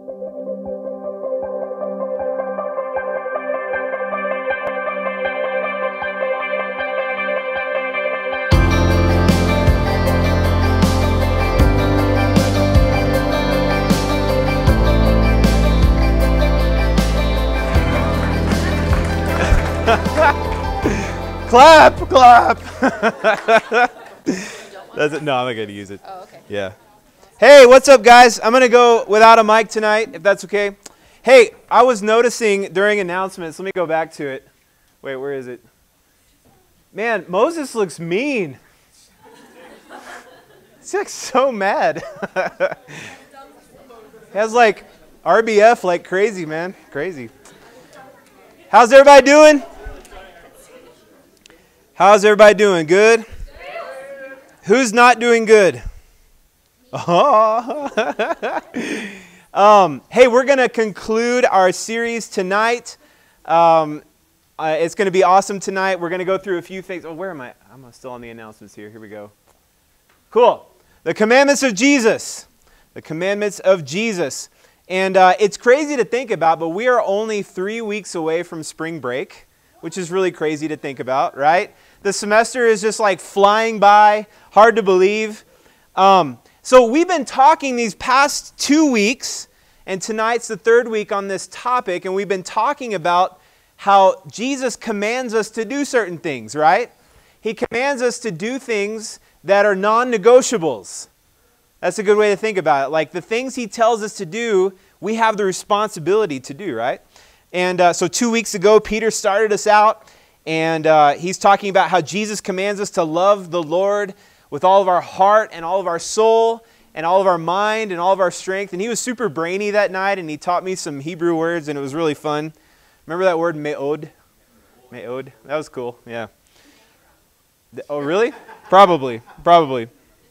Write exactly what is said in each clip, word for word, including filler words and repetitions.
Clap, clap. That's it. No, I'm not going to use it. Oh, okay. Yeah. Hey, what's up, guys? I'm going to go without a mic tonight, if that's okay. Hey, I was noticing during announcements, let me go back to it. Wait, where is it? Man, Moses looks mean. He's like so mad. He has like R B F like crazy, man. Crazy. How's everybody doing? How's everybody doing? Good? Who's not doing good? Oh. um, hey, we're going to conclude our series tonight. Um, uh, it's going to be awesome tonight. We're going to go through a few things. Oh, where am I? I'm still on the announcements here. Here we go. Cool. The commandments of Jesus. The commandments of Jesus. And uh, it's crazy to think about, but we are only three weeks away from spring break, which is really crazy to think about, right? The semester is just like flying by, hard to believe. Um, so we've been talking these past two weeks, and tonight's the third week on this topic, and we've been talking about how Jesus commands us to do certain things, right? He commands us to do things that are non-negotiables. That's a good way to think about it. Like the things He tells us to do, we have the responsibility to do, right? And uh, so two weeks ago, Peter started us out, and uh, he's talking about how Jesus commands us to love the Lord with all of our heart and all of our soul and all of our mind and all of our strength. And he was super brainy that night, and he taught me some Hebrew words, and it was really fun. Remember that word, me'od? Me'od? That was cool, yeah. Oh, really? Probably, probably.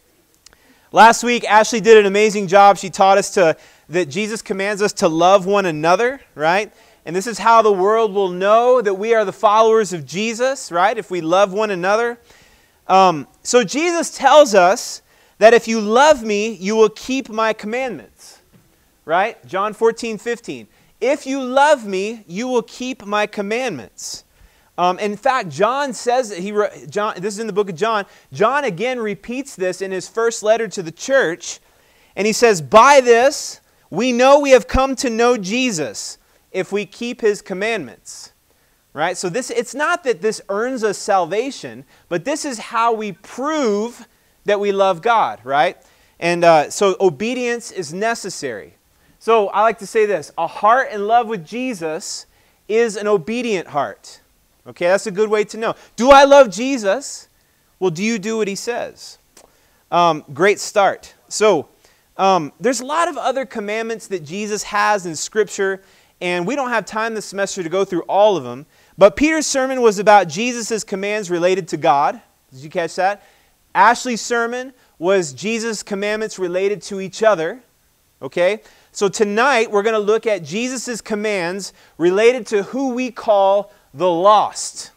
Last week, Ashley did an amazing job. She taught us to that Jesus commands us to love one another, right? And this is how the world will know that we are the followers of Jesus, right? If we love one another. Um, so Jesus tells us that if you love me, you will keep my commandments, right? John fourteen, fifteen. If you love me, you will keep my commandments. Um, in fact, John says, that he John, this is in the book of John, John again repeats this in his first letter to the church, and he says, by this we know we have come to know Jesus, if we keep His commandments, right? So this, it's not that this earns us salvation, but this is how we prove that we love God, right? And uh, so obedience is necessary. So I like to say this, a heart in love with Jesus is an obedient heart. Okay, that's a good way to know. Do I love Jesus? Well, do you do what He says? Um, great start. So um, there's a lot of other commandments that Jesus has in Scripture, and we don't have time this semester to go through all of them. But Peter's sermon was about Jesus' commands related to God. Did you catch that? Ashley's sermon was Jesus' commandments related to each other. Okay? So tonight we're going to look at Jesus' commands related to who we call the lost.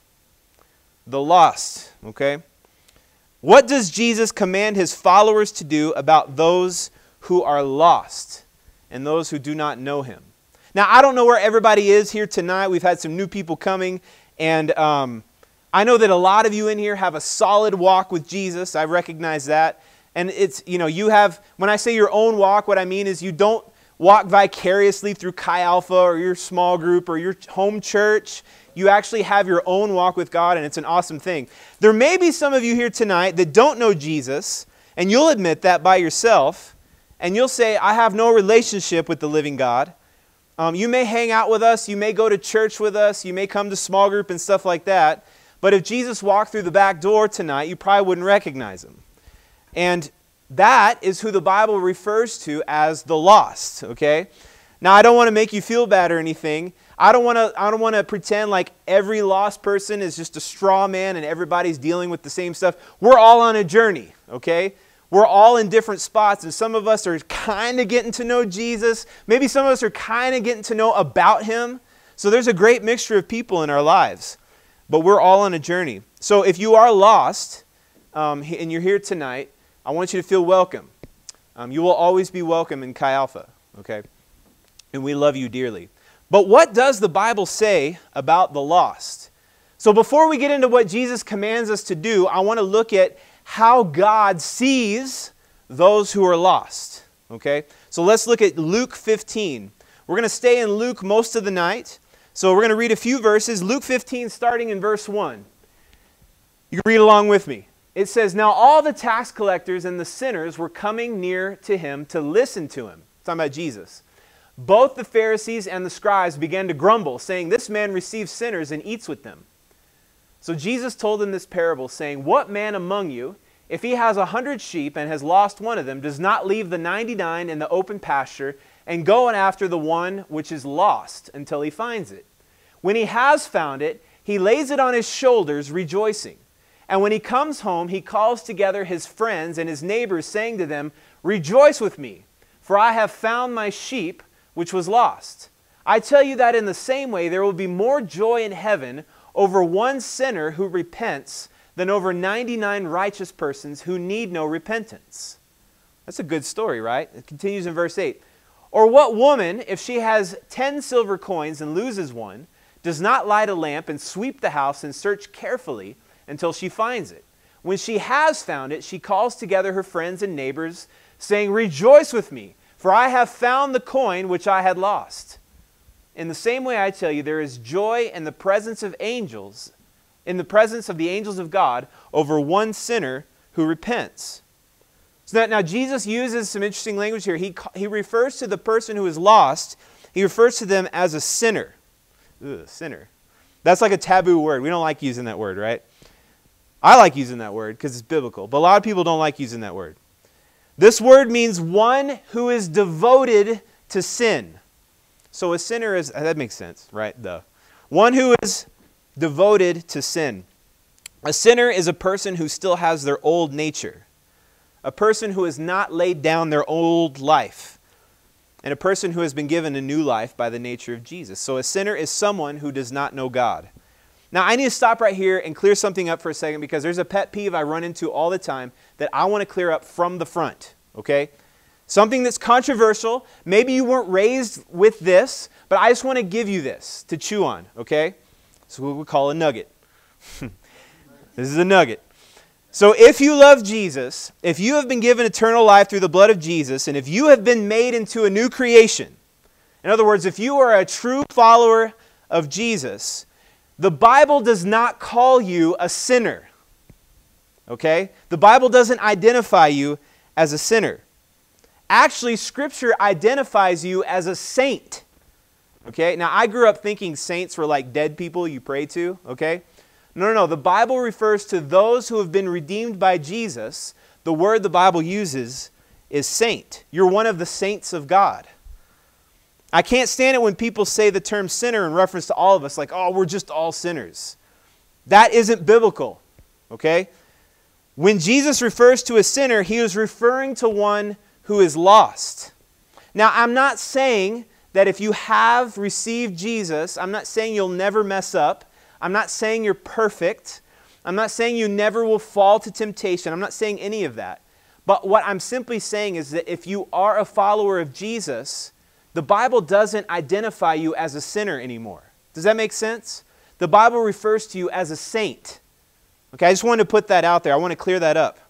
The lost. Okay? What does Jesus command His followers to do about those who are lost and those who do not know Him? Now, I don't know where everybody is here tonight. We've had some new people coming, and um, I know that a lot of you in here have a solid walk with Jesus. I recognize that. And it's, you know, you have, when I say your own walk, what I mean is you don't walk vicariously through Chi Alpha or your small group or your home church. You actually have your own walk with God, and it's an awesome thing. There may be some of you here tonight that don't know Jesus, and you'll admit that by yourself, and you'll say, I have no relationship with the living God. Um, you may hang out with us, you may go to church with us, you may come to small group and stuff like that, but if Jesus walked through the back door tonight, you probably wouldn't recognize Him. And that is who the Bible refers to as the lost, okay? Now, I don't want to make you feel bad or anything. I don't want to I don't want to pretend like every lost person is just a straw man and everybody's dealing with the same stuff. We're all on a journey, okay? We're all in different spots, and some of us are kind of getting to know Jesus. Maybe some of us are kind of getting to know about Him. So there's a great mixture of people in our lives, but we're all on a journey. So if you are lost um, and you're here tonight, I want you to feel welcome. Um, you will always be welcome in Chi Alpha, okay? and we love you dearly. But what does the Bible say about the lost? So before we get into what Jesus commands us to do, I want to look at how God sees those who are lost. Okay? So let's look at Luke fifteen. We're going to stay in Luke most of the night. So we're going to read a few verses. Luke fifteen, starting in verse one. You can read along with me. It says, "Now all the tax collectors and the sinners were coming near to him to listen to him." It's talking about Jesus. "Both the Pharisees and the scribes began to grumble, saying, 'This man receives sinners and eats with them.' So Jesus told them this parable, saying, 'What man among you, if he has a hundred sheep and has lost one of them, does not leave the ninety-nine in the open pasture and go after the one which is lost until he finds it? When he has found it, he lays it on his shoulders, rejoicing. And when he comes home, he calls together his friends and his neighbors, saying to them, "Rejoice with me, for I have found my sheep which was lost." I tell you that in the same way there will be more joy in heaven over one sinner who repents than over ninety-nine righteous persons who need no repentance." That's a good story, right? It continues in verse eight. "Or what woman, if she has ten silver coins and loses one, does not light a lamp and sweep the house and search carefully until she finds it? When she has found it, she calls together her friends and neighbors, saying, 'Rejoice with me, for I have found the coin which I had lost.' In the same way, I tell you, there is joy in the presence of angels, in the presence of the angels of God, over one sinner who repents." So that now Jesus uses some interesting language here. He, he refers to the person who is lost, he refers to them as a sinner. Ugh, sinner. That's like a taboo word. We don't like using that word, right? I like using that word because it's biblical, but a lot of people don't like using that word. This word means one who is devoted to sin. So a sinner is, that makes sense, right? The one who is devoted to sin. A sinner is a person who still has their old nature. A person who has not laid down their old life. And a person who has been given a new life by the nature of Jesus. So a sinner is someone who does not know God. Now I need to stop right here and clear something up for a second, because there's a pet peeve I run into all the time that I want to clear up from the front, okay? Something that's controversial. Maybe you weren't raised with this, but I just want to give you this to chew on, okay? So what we call a nugget. This is a nugget. So if you love Jesus, if you have been given eternal life through the blood of Jesus, and if you have been made into a new creation, in other words, if you are a true follower of Jesus, the Bible does not call you a sinner. Okay? The Bible doesn't identify you as a sinner. Actually, Scripture identifies you as a saint. Okay? Now, I grew up thinking saints were like dead people you pray to. Okay? No, no, no. The Bible refers to those who have been redeemed by Jesus. The word the Bible uses is saint. You're one of the saints of God. I can't stand it when people say the term sinner in reference to all of us, like, oh, we're just all sinners. That isn't biblical, okay? When Jesus refers to a sinner, he is referring to one who is lost. Now, I'm not saying that if you have received Jesus, I'm not saying you'll never mess up. I'm not saying you're perfect. I'm not saying you never will fall to temptation. I'm not saying any of that. But what I'm simply saying is that if you are a follower of Jesus, the Bible doesn't identify you as a sinner anymore. Does that make sense? The Bible refers to you as a saint. Okay, I just wanted to put that out there. I want to clear that up.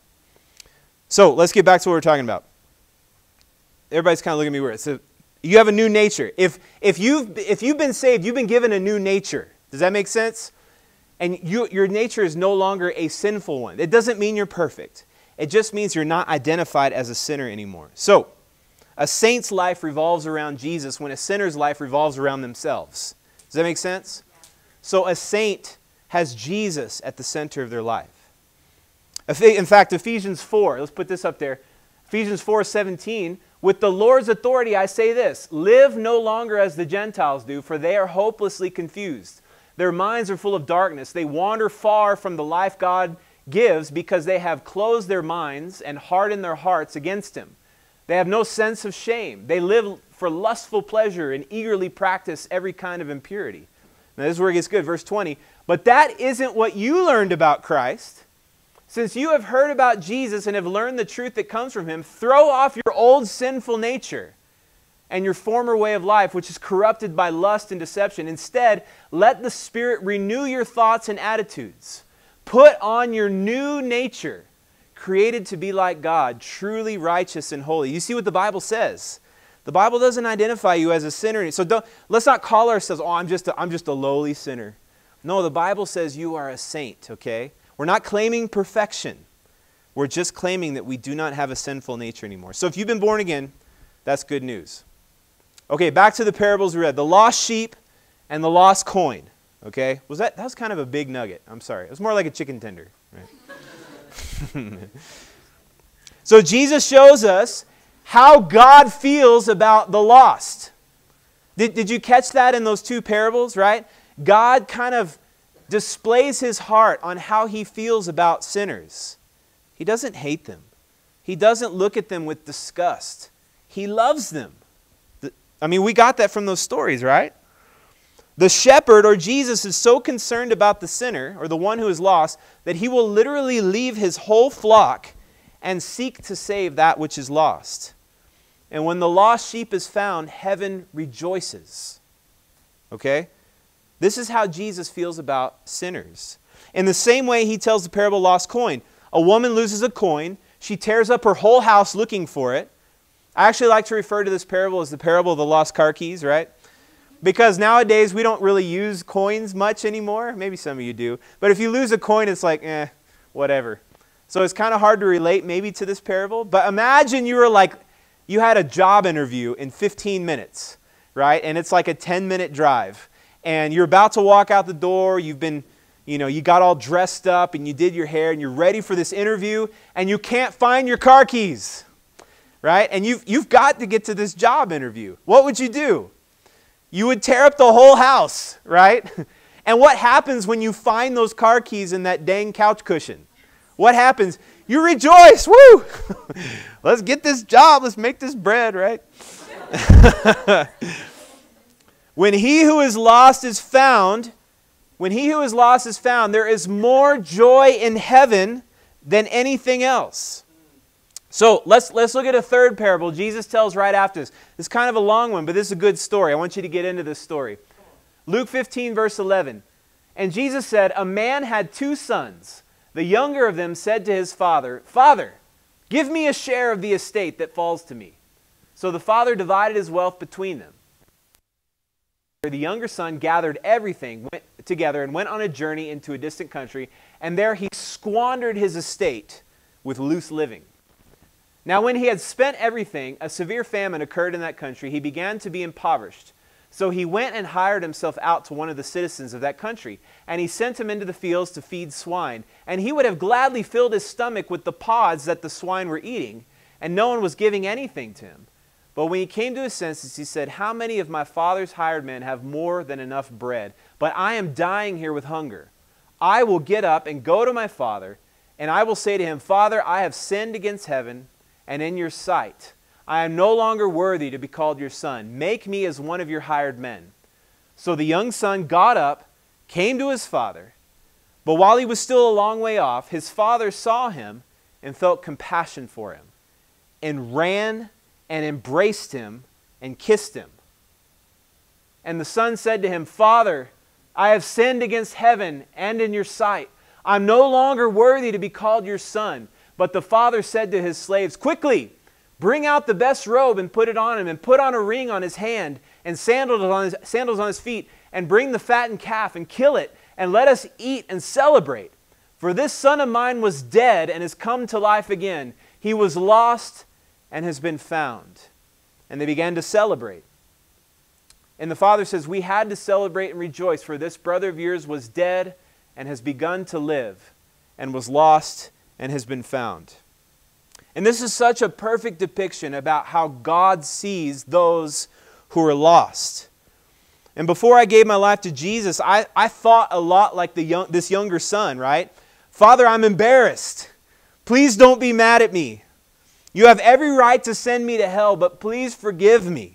So let's get back to what we're talking about. Everybody's kind of looking at me weird. So you have a new nature. If, if, you've, if you've been saved, you've been given a new nature. Does that make sense? And you, your nature is no longer a sinful one. It doesn't mean you're perfect. It just means you're not identified as a sinner anymore. So, a saint's life revolves around Jesus when a sinner's life revolves around themselves. Does that make sense? Yeah. So a saint has Jesus at the center of their life. In fact, Ephesians four, let's put this up there. Ephesians four seventeen, with the Lord's authority I say this, live no longer as the Gentiles do, for they are hopelessly confused. Their minds are full of darkness. They wander far from the life God gives because they have closed their minds and hardened their hearts against Him. They have no sense of shame. They live for lustful pleasure and eagerly practice every kind of impurity. Now this is where it gets good. Verse twenty. But that isn't what you learned about Christ. Since you have heard about Jesus and have learned the truth that comes from Him, throw off your old sinful nature and your former way of life, which is corrupted by lust and deception. Instead, let the Spirit renew your thoughts and attitudes. Put on your new nature, created to be like God, truly righteous and holy. You see what the Bible says. The Bible doesn't identify you as a sinner. So don't, let's not call ourselves, oh, I'm just, a, I'm just a lowly sinner. No, the Bible says you are a saint, okay? We're not claiming perfection. We're just claiming that we do not have a sinful nature anymore. So if you've been born again, that's good news. Okay, back to the parables we read. The lost sheep and the lost coin. Okay? Was that, that was kind of a big nugget. I'm sorry. It was more like a chicken tender. Right? So Jesus shows us how God feels about the lost. Did, did you catch that in those two parables, right? God kind of displays His heart on how He feels about sinners. He doesn't hate them. He doesn't look at them with disgust. He loves them. I mean, we got that from those stories, right? The shepherd, or Jesus, is so concerned about the sinner, or the one who is lost, that He will literally leave His whole flock and seek to save that which is lost. And when the lost sheep is found, heaven rejoices. Okay? This is how Jesus feels about sinners. In the same way, He tells the parable of the lost coin. A woman loses a coin. She tears up her whole house looking for it. I actually like to refer to this parable as the parable of the lost car keys, right? Because nowadays we don't really use coins much anymore. Maybe some of you do. But if you lose a coin, it's like, eh, whatever. So it's kind of hard to relate maybe to this parable. But imagine you were like, you had a job interview in fifteen minutes, right? And it's like a ten minute drive. And you're about to walk out the door. You've been, you know, you got all dressed up and you did your hair and you're ready for this interview and you can't find your car keys. Right? And you've, you've got to get to this job interview. What would you do? You would tear up the whole house, right? And what happens when you find those car keys in that dang couch cushion? What happens? You rejoice. Woo! Let's get this job. Let's make this bread, right? When he who is lost is found, when he who is lost is found, there is more joy in heaven than anything else. So let's, let's look at a third parable Jesus tells right after this. It's kind of a long one, but this is a good story. I want you to get into this story. Luke fifteen, verse eleven. And Jesus said, a man had two sons. The younger of them said to his father, Father, give me a share of the estate that falls to me. So the father divided his wealth between them. The younger son gathered everything went together and went on a journey into a distant country, and there he squandered his estate with loose living. Now when he had spent everything, a severe famine occurred in that country. He began to be impoverished. So he went and hired himself out to one of the citizens of that country, and he sent him into the fields to feed swine. And he would have gladly filled his stomach with the pods that the swine were eating, and no one was giving anything to him. But when he came to his senses, he said, how many of my father's hired men have more than enough bread? But I am dying here with hunger. I will get up and go to my father, and I will say to him, Father, I have sinned against heaven and in your sight. I am no longer worthy to be called your son. Make me as one of your hired men. So the young son got up, came to his father. But while he was still a long way off, his father saw him and felt compassion for him, and ran and embraced him and kissed him. And the son said to him, Father, I have sinned against heaven and in your sight. I'm no longer worthy to be called your son. But the father said to his slaves, quickly, bring out the best robe and put it on him, and put on a ring on his hand and sandals on his, sandals on his feet, and bring the fattened calf and kill it, and let us eat and celebrate. For this son of mine was dead and has come to life again. He was lost and has been found. And they began to celebrate. And the father says, we had to celebrate and rejoice, for this brother of yours was dead and has begun to live, and was lost and has been found. And this is such a perfect depiction about how God sees those who are lost. And before I gave my life to Jesus, I, I thought a lot like the young, this younger son, right? Father, I'm embarrassed. Please don't be mad at me. You have every right to send me to hell, but please forgive me.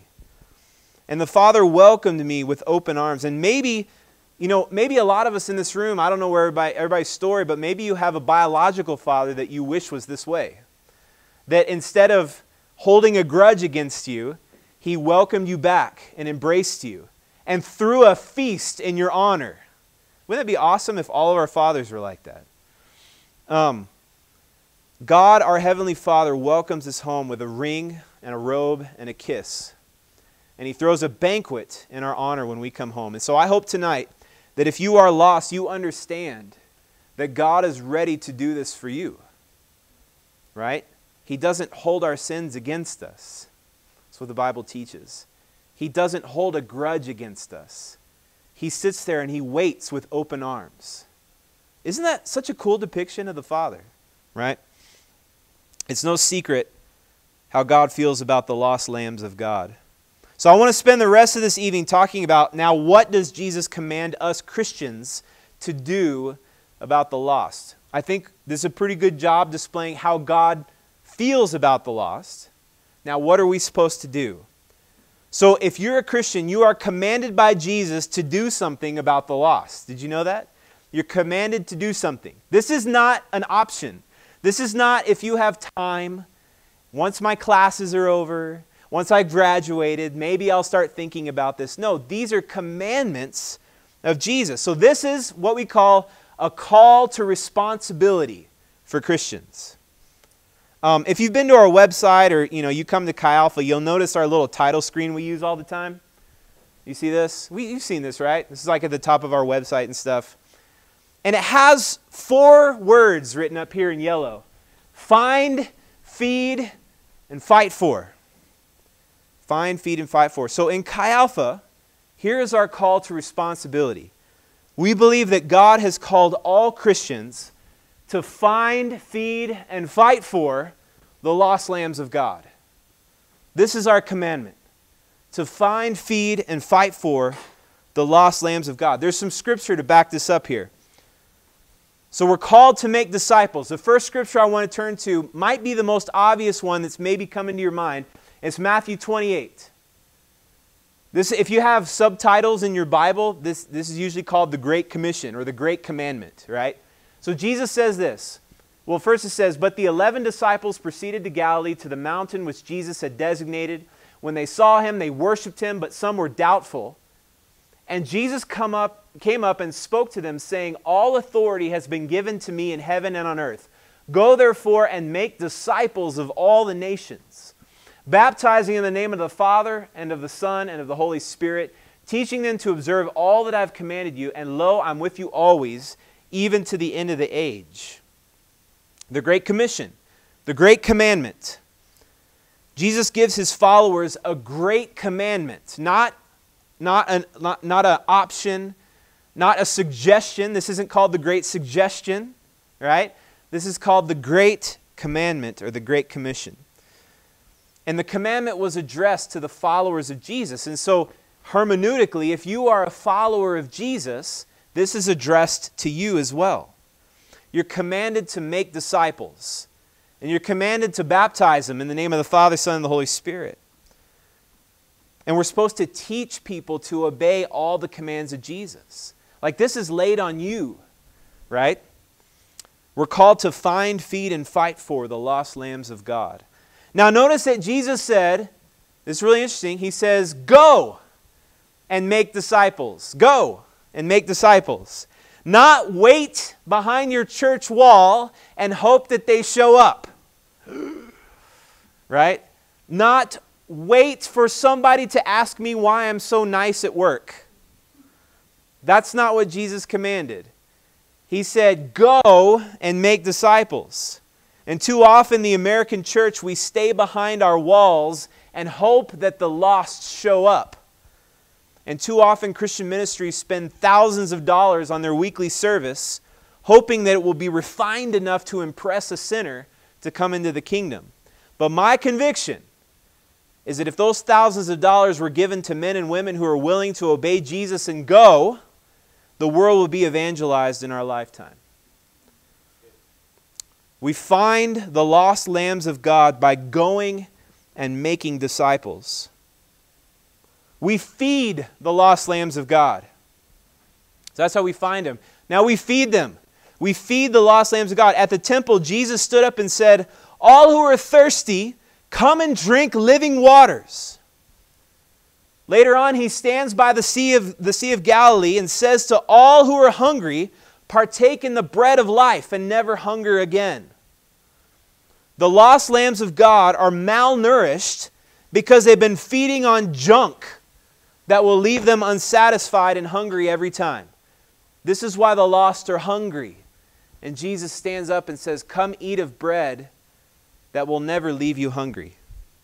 And the father welcomed me with open arms. And maybe, you know, maybe a lot of us in this room, I don't know where everybody, everybody's story, but maybe you have a biological father that you wish was this way. That instead of holding a grudge against you, He welcomed you back and embraced you and threw a feast in your honor. Wouldn't it be awesome if all of our fathers were like that? Um, God, our Heavenly Father, welcomes us home with a ring and a robe and a kiss. And He throws a banquet in our honor when we come home. And so I hope tonight that if you are lost, you understand that God is ready to do this for you. Right? He doesn't hold our sins against us. That's what the Bible teaches. He doesn't hold a grudge against us. He sits there and He waits with open arms. Isn't that such a cool depiction of the Father? Right? It's no secret how God feels about the lost lambs of God. So I want to spend the rest of this evening talking about, now, what does Jesus command us Christians to do about the lost? I think this is a pretty good job displaying how God feels about the lost. Now, what are we supposed to do? So if you're a Christian, you are commanded by Jesus to do something about the lost. Did you know that? You're commanded to do something. This is not an option. This is not if you have time, once my classes are over, once I graduated, maybe I'll start thinking about this. No, these are commandments of Jesus. So this is what we call a call to responsibility for Christians. Um, if you've been to our website or you know you come to Chi Alpha, you'll notice our little title screen we use all the time. You see this? We, you've seen this, right? This is like at the top of our website and stuff. And it has four words written up here in yellow. Find, feed, and fight for. Find, feed, and fight for. So in Chi Alpha, here is our call to responsibility. We believe that God has called all Christians to find, feed, and fight for the lost lambs of God. This is our commandment. To find, feed, and fight for the lost lambs of God. There's some scripture to back this up here. So we're called to make disciples. The first scripture I want to turn to might be the most obvious one that's maybe coming to your mind. It's Matthew twenty-eight. This, if you have subtitles in your Bible, this, this is usually called the Great Commission or the Great Commandment, right? So Jesus says this. Well, first it says, "But the eleven disciples proceeded to Galilee, to the mountain which Jesus had designated. When they saw Him, they worshipped Him, but some were doubtful. And Jesus come up, came up and spoke to them, saying, 'All authority has been given to me in heaven and on earth. Go therefore and make disciples of all the nations, baptizing in the name of the Father and of the Son and of the Holy Spirit, teaching them to observe all that I have commanded you. And lo, I'm with you always, even to the end of the age.'" The Great Commission, the Great Commandment. Jesus gives His followers a great commandment, not Not an not, not an option, not a suggestion. This isn't called the Great Suggestion, right? This is called the Great Commandment or the Great Commission. And the commandment was addressed to the followers of Jesus. And so hermeneutically, if you are a follower of Jesus, this is addressed to you as well. You're commanded to make disciples. And you're commanded to baptize them in the name of the Father, Son, and the Holy Spirit. And we're supposed to teach people to obey all the commands of Jesus. Like this is laid on you, right? We're called to find, feed, and fight for the lost lambs of God. Now notice that Jesus said, this is really interesting, He says, "Go and make disciples." Go and make disciples. Not wait behind your church wall and hope that they show up. Right? Not wait for somebody to ask me why I'm so nice at work. That's not what Jesus commanded. He said, "Go and make disciples." And too often the American church, we stay behind our walls and hope that the lost show up. And too often Christian ministries spend thousands of dollars on their weekly service, hoping that it will be refined enough to impress a sinner to come into the kingdom. But my conviction is that if those thousands of dollars were given to men and women who are willing to obey Jesus and go, the world will be evangelized in our lifetime. We find the lost lambs of God by going and making disciples. We feed the lost lambs of God. So that's how we find them. Now we feed them. We feed the lost lambs of God. At the temple, Jesus stood up and said, "All who are thirsty, come and drink living waters." Later on, he stands by the sea of the Sea of Galilee and says to all who are hungry, partake in the bread of life and never hunger again. The lost lambs of God are malnourished because they've been feeding on junk that will leave them unsatisfied and hungry every time. This is why the lost are hungry. And Jesus stands up and says, come eat of bread that will never leave you hungry.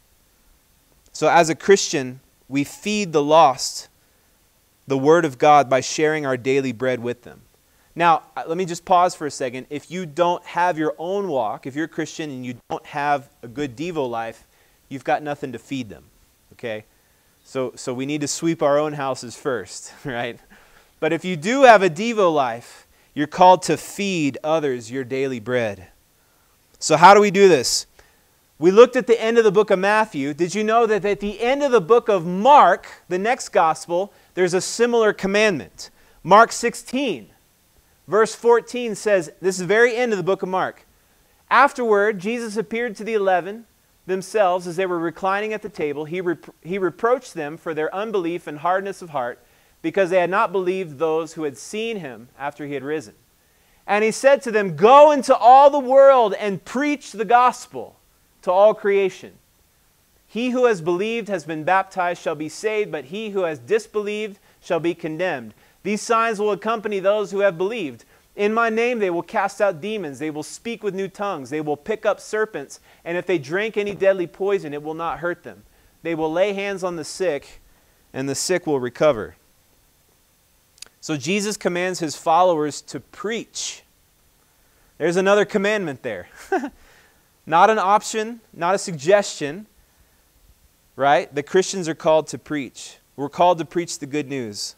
So as a Christian, we feed the lost the Word of God by sharing our daily bread with them. Now, let me just pause for a second. If you don't have your own walk, if you're a Christian and you don't have a good Devo life, you've got nothing to feed them, okay? So, so we need to sweep our own houses first, right? But if you do have a Devo life, you're called to feed others your daily bread. So how do we do this? We looked at the end of the book of Matthew. Did you know that at the end of the book of Mark, the next gospel, there's a similar commandment? Mark sixteen, verse fourteen says, this is the very end of the book of Mark. Afterward, Jesus appeared to the eleven themselves as they were reclining at the table. He, rep- he reproached them for their unbelief and hardness of heart, because they had not believed those who had seen him after he had risen. And he said to them, go into all the world and preach the gospel to all creation. He who has believed has been baptized shall be saved, but he who has disbelieved shall be condemned. These signs will accompany those who have believed. In my name they will cast out demons. They will speak with new tongues. They will pick up serpents. And if they drink any deadly poison, it will not hurt them. They will lay hands on the sick, and the sick will recover. So Jesus commands his followers to preach. There's another commandment there. Not an option, not a suggestion, right? The Christians are called to preach. We're called to preach the good news.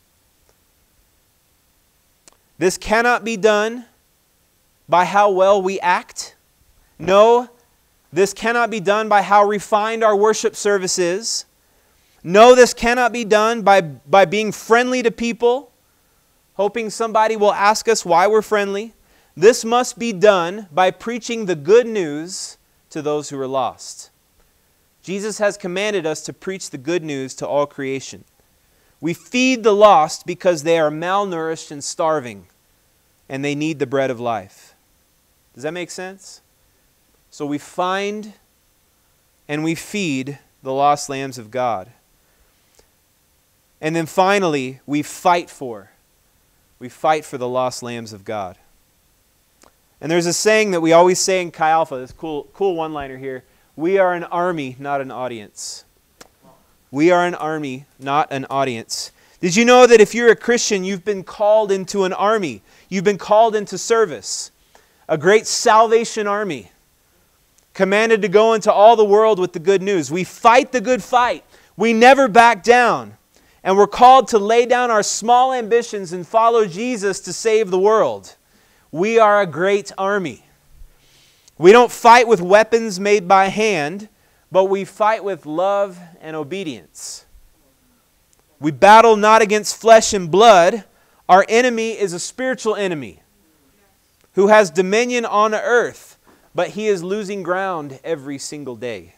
This cannot be done by how well we act. No, this cannot be done by how refined our worship service is. No, this cannot be done by, by being friendly to people, hoping somebody will ask us why we're friendly. This must be done by preaching the good news to those who are lost. Jesus has commanded us to preach the good news to all creation. We feed the lost because they are malnourished and starving, and they need the bread of life. Does that make sense? So we find and we feed the lost lambs of God. And then finally, we fight for. We fight for the lost lambs of God. And there's a saying that we always say in Chi Alpha, this cool, cool one-liner here. We are an army, not an audience. We are an army, not an audience. Did you know that if you're a Christian, you've been called into an army? You've been called into service. A great salvation army. Commanded to go into all the world with the good news. We fight the good fight. We never back down. And we're called to lay down our small ambitions and follow Jesus to save the world. We are a great army. We don't fight with weapons made by hand, but we fight with love and obedience. We battle not against flesh and blood. Our enemy is a spiritual enemy who has dominion on earth, but he is losing ground every single day.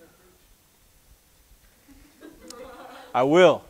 I will.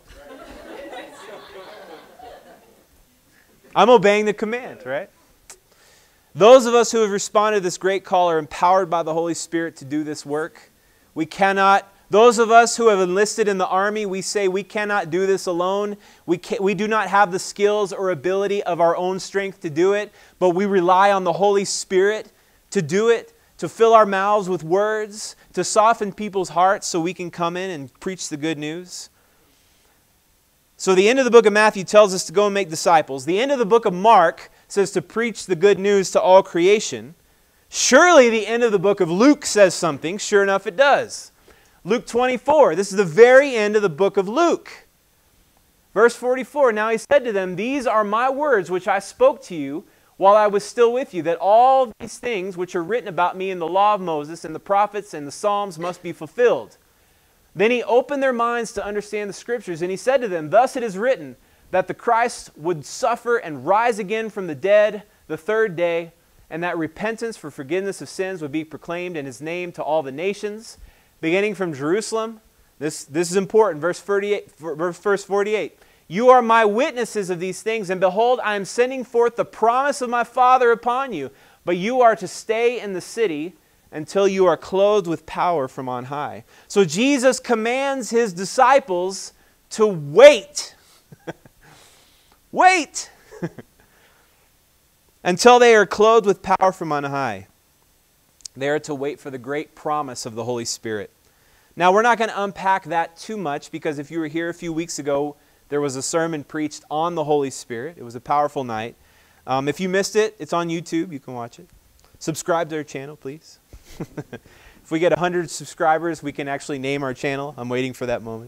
I'm obeying the command, right? Those of us who have responded to this great call are empowered by the Holy Spirit to do this work. We cannot, those of us who have enlisted in the army, we say we cannot do this alone. We, can, we do not have the skills or ability of our own strength to do it, but we rely on the Holy Spirit to do it, to fill our mouths with words, to soften people's hearts so we can come in and preach the good news. So the end of the book of Matthew tells us to go and make disciples. The end of the book of Mark says to preach the good news to all creation. Surely the end of the book of Luke says something. Sure enough, it does. Luke twenty-four. This is the very end of the book of Luke. Verse forty-four. Now he said to them, these are my words which I spoke to you while I was still with you, that all these things which are written about me in the law of Moses and the prophets and the Psalms must be fulfilled. Then he opened their minds to understand the Scriptures, and he said to them, thus it is written, that the Christ would suffer and rise again from the dead the third day, and that repentance for forgiveness of sins would be proclaimed in his name to all the nations, beginning from Jerusalem. This, this is important. Verse forty-eight, verse forty-eight. You are my witnesses of these things, and behold, I am sending forth the promise of my Father upon you. But you are to stay in the city until you are clothed with power from on high. So Jesus commands his disciples to wait. Wait! Until they are clothed with power from on high. They are to wait for the great promise of the Holy Spirit. Now, we're not going to unpack that too much, because if you were here a few weeks ago, there was a sermon preached on the Holy Spirit. It was a powerful night. Um, if you missed it, it's on YouTube. You can watch it. Subscribe to our channel, please. If we get one hundred subscribers, we can actually name our channel. I'm waiting for that moment.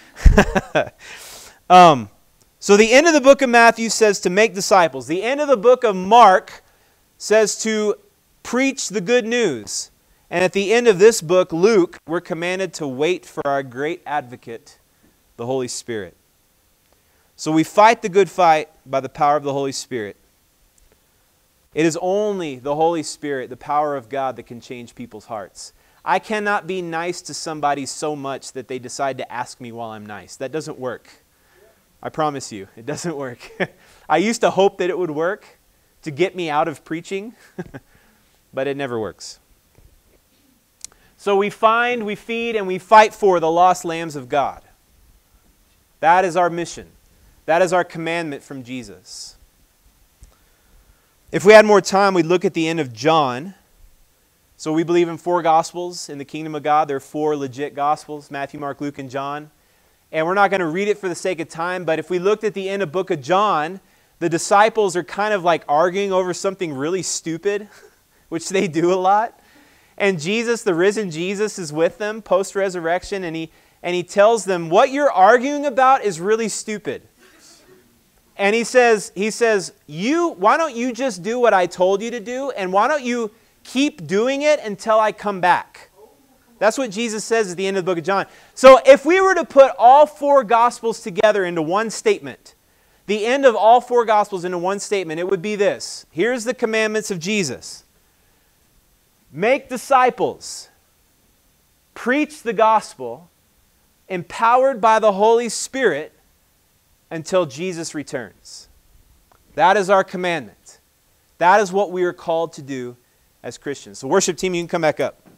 um, so the end of the book of Matthew says to make disciples. The end of the book of Mark says to preach the good news. And at the end of this book, Luke, we're commanded to wait for our great advocate, the Holy Spirit. So we fight the good fight by the power of the Holy Spirit. It is only the Holy Spirit, the power of God, that can change people's hearts. I cannot be nice to somebody so much that they decide to ask me while I'm nice. That doesn't work. I promise you, it doesn't work. I used to hope that it would work to get me out of preaching, but it never works. So we find, we feed, and we fight for the lost lambs of God. That is our mission. That is our commandment from Jesus. If we had more time, we'd look at the end of John. So we believe in four Gospels in the kingdom of God. There are four legit Gospels, Matthew, Mark, Luke, and John. And we're not going to read it for the sake of time, but if we looked at the end of book of John, the disciples are kind of like arguing over something really stupid, which they do a lot. And Jesus, the risen Jesus, is with them post-resurrection, and he, and he tells them, what you're arguing about is really stupid. And he says, he says, you, why don't you just do what I told you to do, and why don't you keep doing it until I come back? That's what Jesus says at the end of the book of John. So if we were to put all four Gospels together into one statement, the end of all four Gospels into one statement, it would be this. Here's the commandments of Jesus. Make disciples, preach the gospel, empowered by the Holy Spirit until Jesus returns. That is our commandment. That is what we are called to do as Christians. So worship team, you can come back up.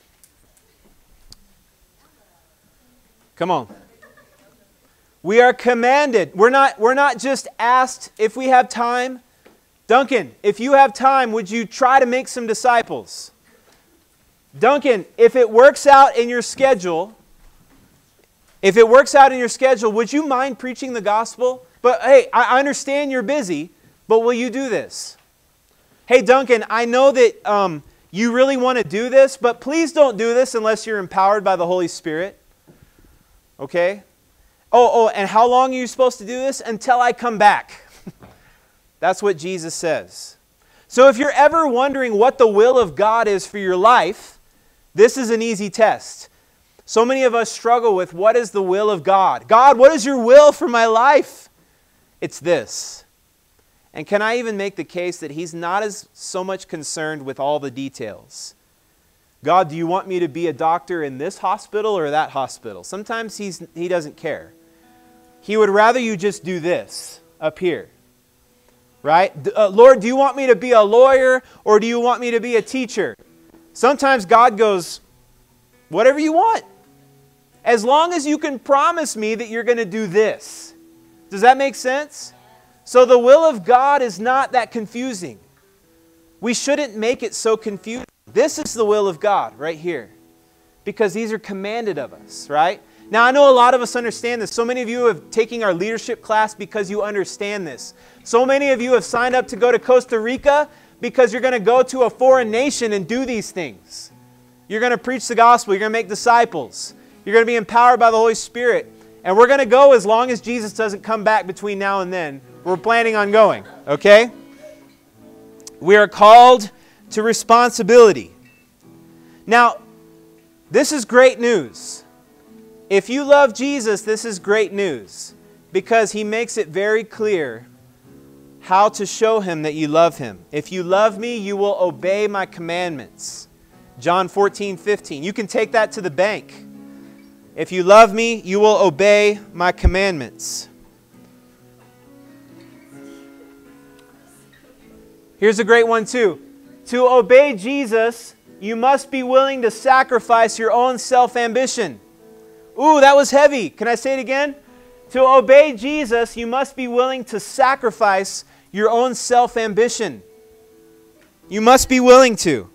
Come on. We are commanded. We're not, we're not just asked if we have time. Duncan, if you have time, would you try to make some disciples? Duncan, if it works out in your schedule, if it works out in your schedule, would you mind preaching the gospel? But hey, I understand you're busy, but will you do this? Hey, Duncan, I know that um, you really want to do this, but please don't do this unless you're empowered by the Holy Spirit. Okay? Oh, oh, and how long are you supposed to do this? Until I come back. That's what Jesus says. So if you're ever wondering what the will of God is for your life, this is an easy test. So many of us struggle with, what is the will of God? God, what is your will for my life? It's this. And can I even make the case that He's not as so much concerned with all the details? God, do you want me to be a doctor in this hospital or that hospital? Sometimes he's, He doesn't care. He would rather you just do this up here. Right? Uh, Lord, do you want me to be a lawyer or do you want me to be a teacher? Sometimes God goes, whatever you want. As long as you can promise me that you're going to do this. Does that make sense? So the will of God is not that confusing. We shouldn't make it so confusing. This is the will of God right here. Because these are commanded of us, right? Now, I know a lot of us understand this. So many of you have taken our leadership class because you understand this. So many of you have signed up to go to Costa Rica because you're going to go to a foreign nation and do these things. You're going to preach the gospel. You're going to make disciples. You're going to be empowered by the Holy Spirit. And we're going to go as long as Jesus doesn't come back between now and then. We're planning on going, okay? We are called to responsibility. Now, this is great news. If you love Jesus, this is great news because He makes it very clear how to show Him that you love Him. If you love me, you will obey my commandments. John fourteen fifteen. You can take that to the bank. If you love me, you will obey my commandments. Here's a great one too. To obey Jesus, you must be willing to sacrifice your own self-ambition. Ooh, that was heavy. Can I say it again? To obey Jesus, you must be willing to sacrifice your own self-ambition. You must be willing to.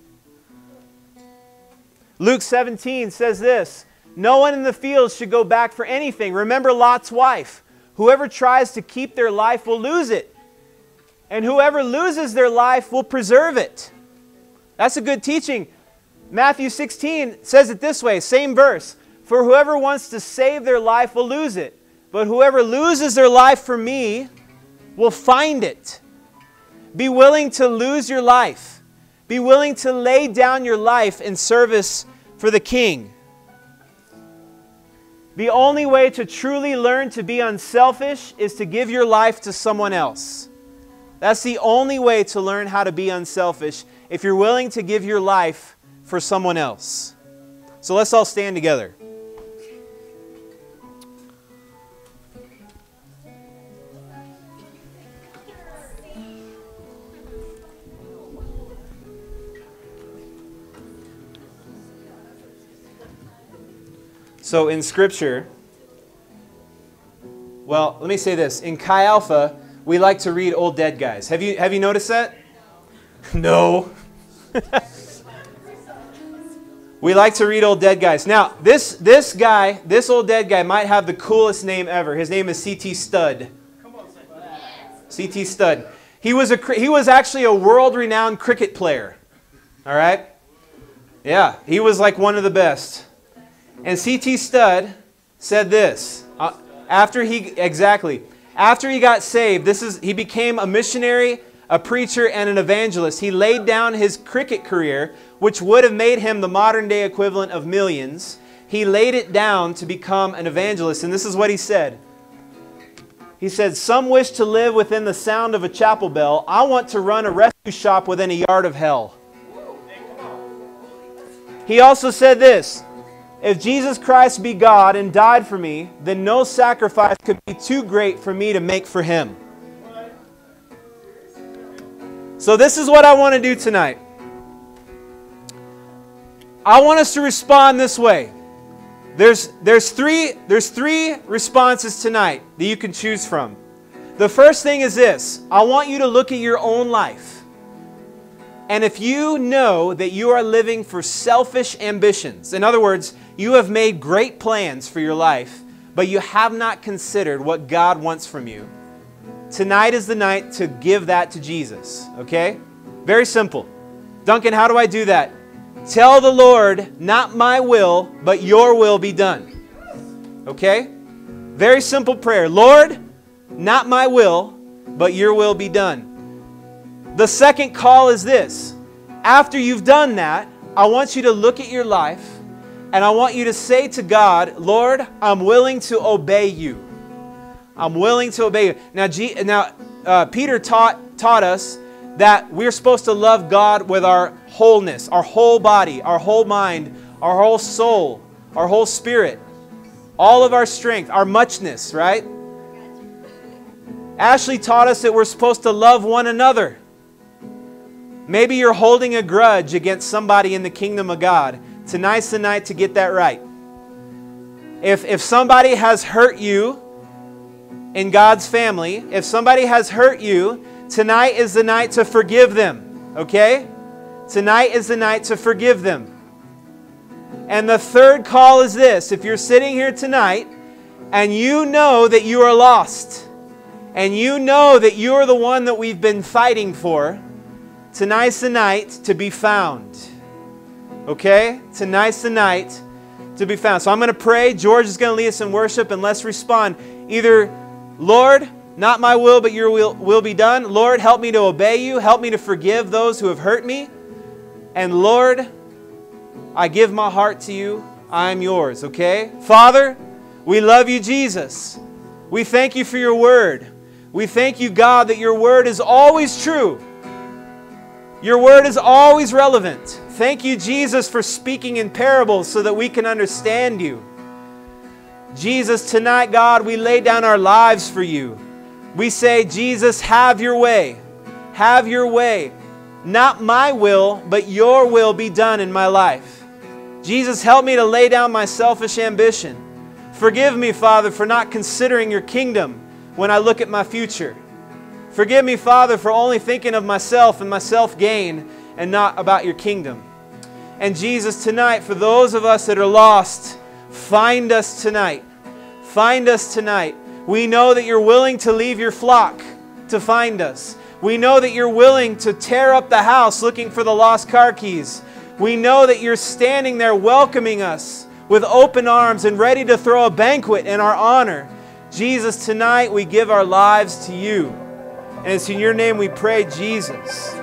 Luke seventeen says this, no one in the field should go back for anything. Remember Lot's wife. Whoever tries to keep their life will lose it. And whoever loses their life will preserve it. That's a good teaching. Matthew sixteen says it this way, same verse. For whoever wants to save their life will lose it. But whoever loses their life for me will find it. Be willing to lose your life. Be willing to lay down your life in service for the King. The only way to truly learn to be unselfish is to give your life to someone else. That's the only way to learn how to be unselfish, if you're willing to give your life for someone else. So let's all stand together. So in Scripture, well, let me say this. In Chi Alpha, we like to read old dead guys. Have you, have you noticed that? No. We like to read old dead guys. Now, this, this guy, this old dead guy might have the coolest name ever. His name is C T Studd. C T Studd. He was, a, he was actually a world-renowned cricket player. All right? Yeah, he was like one of the best. And C T Studd said this, uh, after he, exactly, after he got saved, this is, he became a missionary, a preacher, and an evangelist. He laid down his cricket career, which would have made him the modern day equivalent of millions. He laid it down to become an evangelist, and this is what he said. He said, some wish to live within the sound of a chapel bell. I want to run a rescue shop within a yard of hell. He also said this, if Jesus Christ be God and died for me, then no sacrifice could be too great for me to make for Him. So this is what I want to do tonight. I want us to respond this way. There's, there's, three, there's three responses tonight that you can choose from. The first thing is this. I want you to look at your own life. And if you know that you are living for selfish ambitions, in other words, you have made great plans for your life, but you have not considered what God wants from you, tonight is the night to give that to Jesus, okay? Very simple. Duncan, how do I do that? Tell the Lord, not my will, but your will be done. Okay? Very simple prayer. Lord, not my will, but your will be done. The second call is this. After you've done that, I want you to look at your life and I want you to say to God, Lord, I'm willing to obey you. I'm willing to obey you. Now, G, now uh, Peter taught, taught us that we're supposed to love God with our wholeness, our whole body, our whole mind, our whole soul, our whole spirit, all of our strength, our muchness, right? Ashley taught us that we're supposed to love one another. Maybe you're holding a grudge against somebody in the kingdom of God. Tonight's the night to get that right. If, if somebody has hurt you in God's family, if somebody has hurt you, tonight is the night to forgive them. Okay? Tonight is the night to forgive them. And the third call is this. If you're sitting here tonight and you know that you are lost, and you know that you're the one that we've been fighting for, tonight's the night to be found. Okay? Tonight's the night to be found. So I'm going to pray. George is going to lead us in worship, and let's respond. Either, Lord, not my will, but your will, will be done. Lord, help me to obey you. Help me to forgive those who have hurt me. And Lord, I give my heart to you. I am yours. Okay? Father, we love you, Jesus. We thank you for your word. We thank you, God, that your word is always true. Your word is always relevant. Thank you, Jesus, for speaking in parables so that we can understand you. Jesus, tonight, God, we lay down our lives for you. We say, Jesus, have your way. Have your way. Not my will, but your will be done in my life. Jesus, help me to lay down my selfish ambition. Forgive me, Father, for not considering your kingdom when I look at my future. Forgive me, Father, for only thinking of myself and my self-gain and not about your kingdom. And Jesus, tonight, for those of us that are lost, find us tonight. Find us tonight. We know that you're willing to leave your flock to find us. We know that you're willing to tear up the house looking for the lost car keys. We know that you're standing there welcoming us with open arms and ready to throw a banquet in our honor. Jesus, tonight we give our lives to you. And it's in your name we pray, Jesus.